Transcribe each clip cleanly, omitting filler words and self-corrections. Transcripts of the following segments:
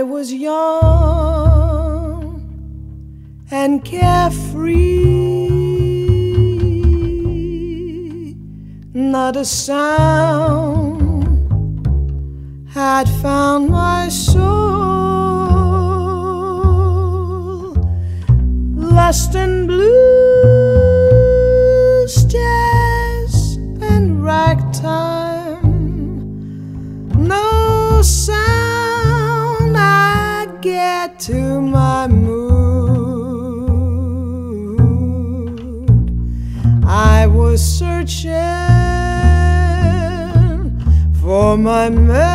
was young and carefree, not a sound had found my soul, lost in blues, jazz, and ragtime. No sound I'd get to my mood. I was searching for my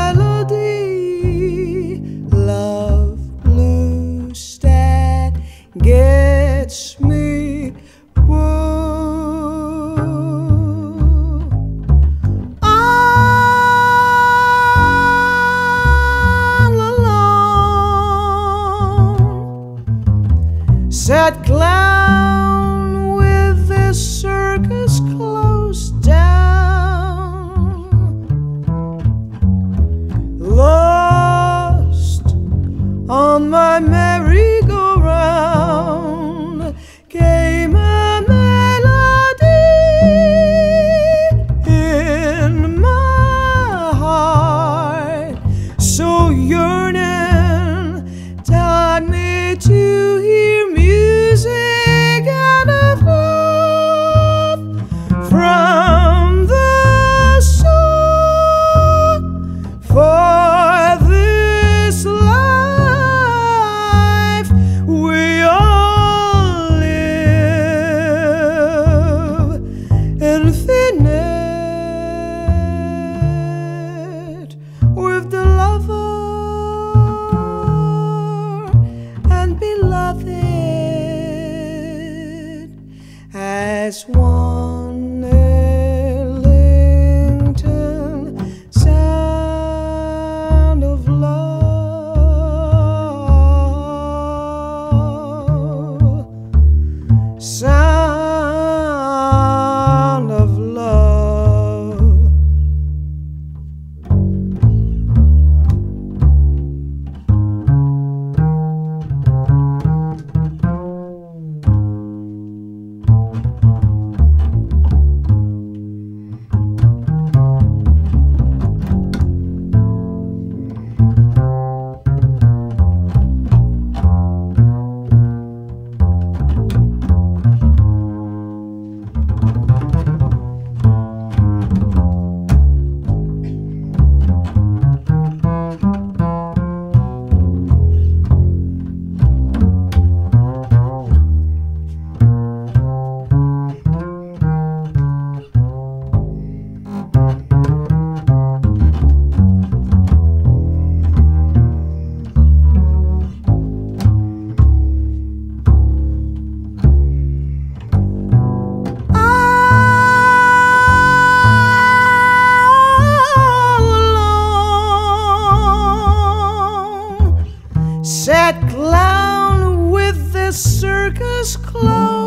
melody, love blues that gets me woo. All alone, sad clown with this circus closed down, lost on my merry-go-round, came a melody in my heart, so yearning, taught me to hear music out of love from the soul. For this life we all live infinite, with the lover and beloved as one Ellington sound of love, sound of love. Sad clown with the circus clothes.